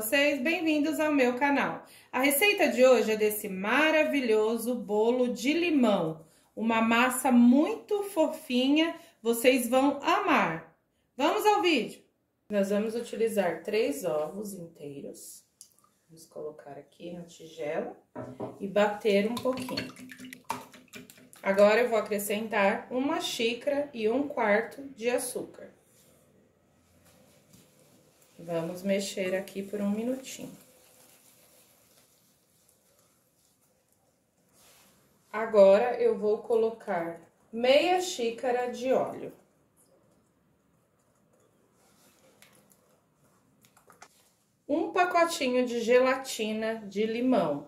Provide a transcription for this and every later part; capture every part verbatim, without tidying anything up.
vocês? Bem-vindos ao meu canal. A receita de hoje é desse maravilhoso bolo de limão. Uma massa muito fofinha, vocês vão amar. Vamos ao vídeo. Nós vamos utilizar três ovos inteiros. Vamos colocar aqui na tigela e bater um pouquinho. Agora eu vou acrescentar uma xícara e um quarto de açúcar. Vamos mexer aqui por um minutinho. Agora, eu vou colocar meia xícara de óleo. Um pacotinho de gelatina de limão.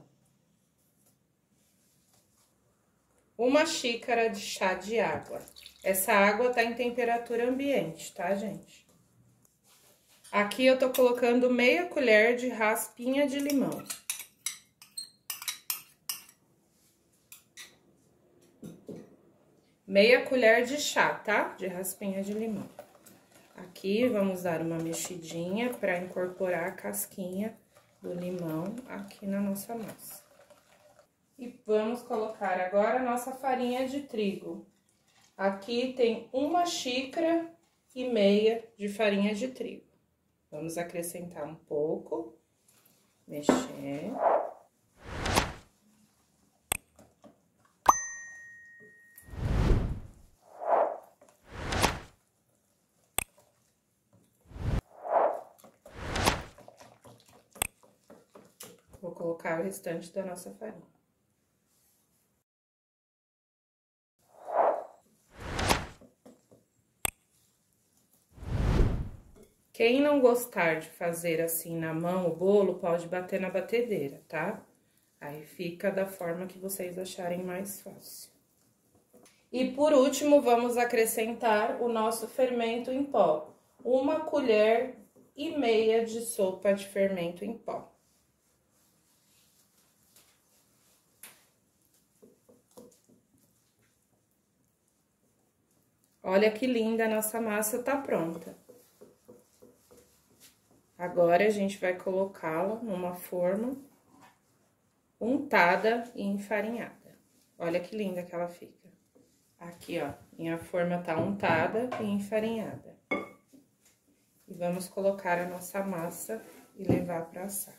Uma xícara de chá de água. Essa água tá em temperatura ambiente, tá, gente? Aqui eu tô colocando meia colher de raspinha de limão. Meia colher de chá, tá? De raspinha de limão. Aqui vamos dar uma mexidinha para incorporar a casquinha do limão aqui na nossa massa. E vamos colocar agora a nossa farinha de trigo. Aqui tem uma xícara e meia de farinha de trigo. Vamos acrescentar um pouco, mexer. Vou colocar o restante da nossa farinha. Quem não gostar de fazer assim na mão o bolo, pode bater na batedeira, tá? Aí fica da forma que vocês acharem mais fácil. E por último, vamos acrescentar o nosso fermento em pó. Uma colher e meia de sopa de fermento em pó. Olha que linda, a nossa massa tá pronta. Agora, a gente vai colocá-la numa forma untada e enfarinhada. Olha que linda que ela fica. Aqui, ó, minha forma tá untada e enfarinhada. E vamos colocar a nossa massa e levar para assar.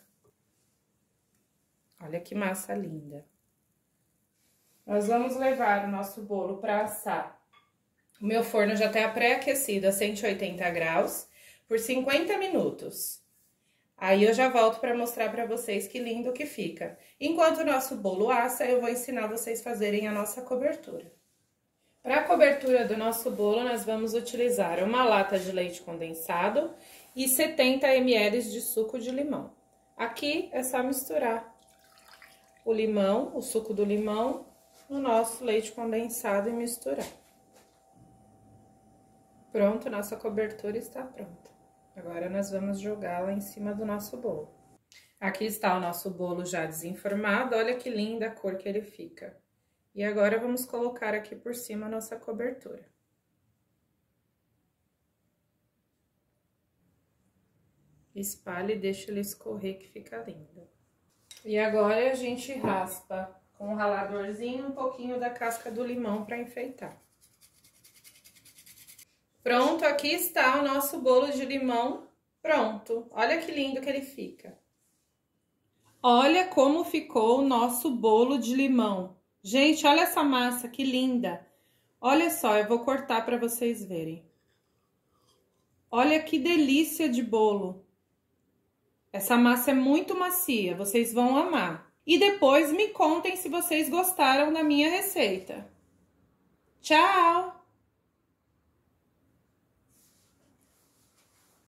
Olha que massa linda. Nós vamos levar o nosso bolo para assar. O meu forno já tá pré-aquecido a cento e oitenta graus. Por cinquenta minutos. Aí, eu já volto para mostrar para vocês que lindo que fica. Enquanto o nosso bolo assa, eu vou ensinar vocês a fazerem a nossa cobertura. Para a cobertura do nosso bolo, nós vamos utilizar uma lata de leite condensado e setenta mililitros de suco de limão. Aqui, é só misturar o limão, o suco do limão, no nosso leite condensado e misturar. Pronto, nossa cobertura está pronta. Agora, nós vamos jogá-la em cima do nosso bolo. Aqui está o nosso bolo já desenformado, olha que linda a cor que ele fica. E agora, vamos colocar aqui por cima a nossa cobertura. Espalhe e deixa ele escorrer que fica lindo. E agora, a gente raspa com um raladorzinho um pouquinho da casca do limão para enfeitar. Pronto, aqui está o nosso bolo de limão pronto. Olha que lindo que ele fica. Olha como ficou o nosso bolo de limão. Gente, olha essa massa, que linda. Olha só, eu vou cortar para vocês verem. Olha que delícia de bolo. Essa massa é muito macia, vocês vão amar. E depois me contem se vocês gostaram da minha receita. Tchau!